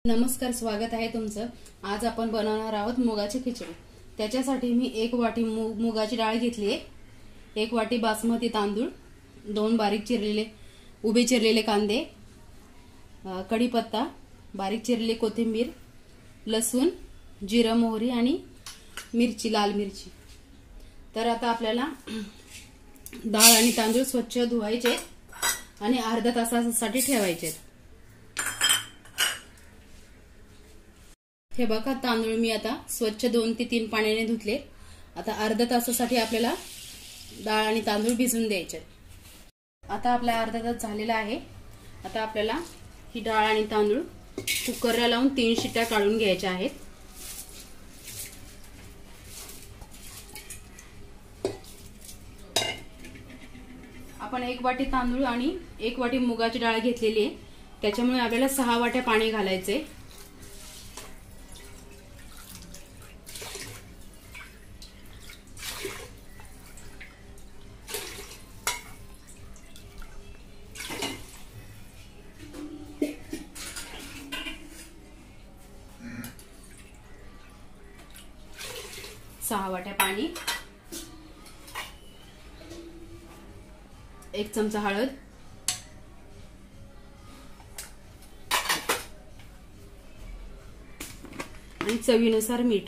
नमस्कार, स्वागत आहे तुमचं। आज आपण बनवणार आहोत मुगाची खिचडी। त्याच्यासाठी मी 1 वाटी मुगाची डाळ घेतली आहे, 1 वाटी बासमती तांदूळ, 2 बारीक चिरलेले उभे चिरलेले कांदे, कढीपत्ता, बारीक चिरलेली कोथिंबीर, लसूण, जिरं, मोहरी आणि मिरची, लाल मिरची। तर आता आपल्याला डाळ आणि तांदूळ स्वच्छ धुवायचे आणि अर्धा तासासाठी ठेवायचे। हे बघा, तांदूळ मी आता स्वच्छ 2 ते 3 पाण्याने धुतले। आता अर्धा तासासाठी आपल्याला डाळ आणि तांदूळ भिजून द्यायचे। आता आपला अर्धा तास झालेला आहे। आता आपल्याला ही डाळ आणि तांदूळ कुकरला लावून 3 शिट्ट्या काढून घ्यायच्या आहेत। आपण 1 वाटी तांदूळ आणि 1 वाटी मुगाची डाळ घेतलेली आहे, त्याच्यामुळे आपल्याला 6 वाट्या पाणी घालायचे। सहा वाट्या पाणी, 1 चमचा हळद, आणि चवीनुसार मीठ,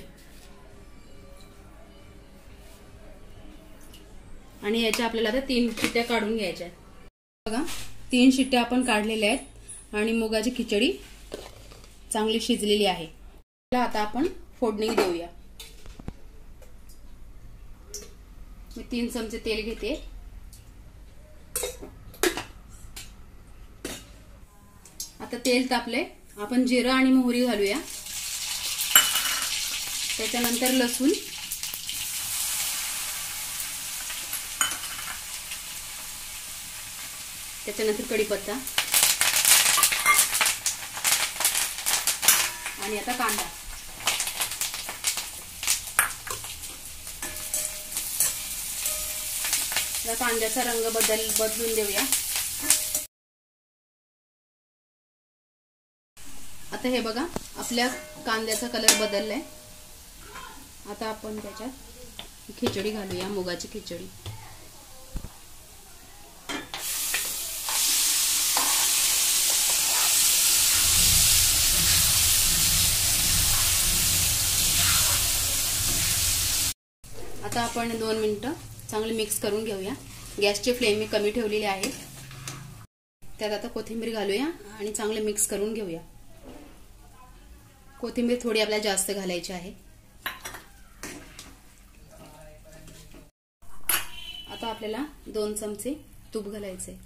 आणि याच्या आपल्याला आता 3 शिट्ट्या काढून घ्यायच्या आहेत। बघा, 3 शिट्ट्या आपण काढलेल्या आहेत आणि मुगाची खिचडी चांगली शिजलेली आहे। आता आपण फोडणी देऊया। मी 3 चमचे तेल घेते। आता तेल तापले, आपण जिरं आणि मोहरी घालूया। त्याच्यानंतर लसूण, त्याच्यानंतर कढीपत्ता, आणि आता कांदा। कांद्याचा रंग बदलून देऊया। आता हे बघा, आपल्या कांद्याचा कलर बदललाय। आता आपण त्याच्यात खिचडी घालूया, मुगाची खिचडी। आता आपण 2 मिनिटं चांगले मिक्स करून घेऊया। गॅसची फ्लेम मी कमी ठेवलेली आहे। त्यात आता कोथिंबीर घालूया आणि चांगले मिक्स करून घेऊया। कोथिंबीर थोडी आपल्याला जास्त घालायची आहे। आता आपल्याला 2 चमचे तूप घालायचे।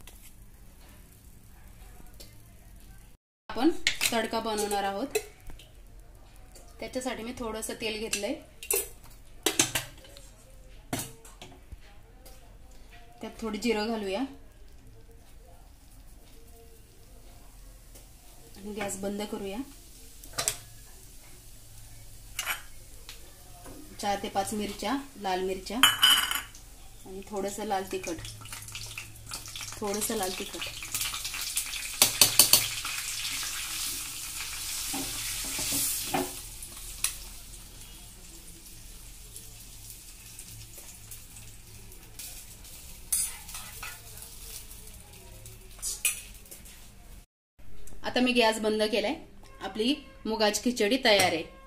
आपण तडका बनवणार आहोत, त्याच्यासाठी मी थोडंसं तेल घेतलंय। त्यात थोडी जिरं घालूया आणि गॅस बंद करूया। 4 ते 5 मिरच्या, लाल मिरच्या, आणि थोडंसं लाल तिखट, आता मी गॅस बंद केलाय। आपली मुगाची खिचडी तयार आहे।